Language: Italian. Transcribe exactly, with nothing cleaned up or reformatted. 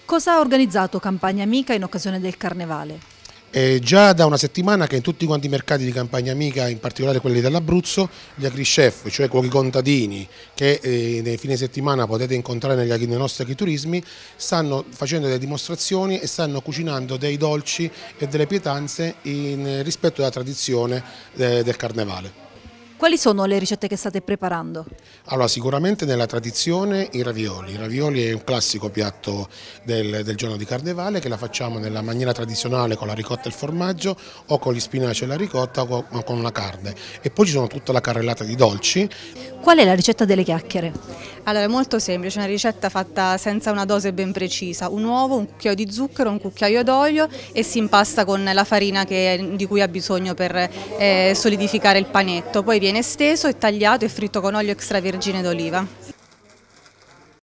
Cosa ha organizzato Campagna Amica in occasione del Carnevale? È già da una settimana che in tutti quanti i mercati di Campagna Amica, in particolare quelli dell'Abruzzo, gli agrichef, cioè cuochi contadini che eh, nei fine settimana potete incontrare negli, nei nostri agriturismi, stanno facendo delle dimostrazioni e stanno cucinando dei dolci e delle pietanze in rispetto alla tradizione eh, del Carnevale. Quali sono le ricette che state preparando? Allora, sicuramente nella tradizione i ravioli. I ravioli è un classico piatto del, del giorno di Carnevale che la facciamo nella maniera tradizionale con la ricotta e il formaggio o con gli spinaci e la ricotta o con, con la carne. E poi ci sono tutta la carrellata di dolci. Qual è la ricetta delle chiacchiere? Allora, è molto semplice, una ricetta fatta senza una dose ben precisa, un uovo, un cucchiaio di zucchero, un cucchiaio d'olio e si impasta con la farina che, di cui ha bisogno per eh, solidificare il panetto, poi viene esteso e tagliato e fritto con olio extravergine d'oliva.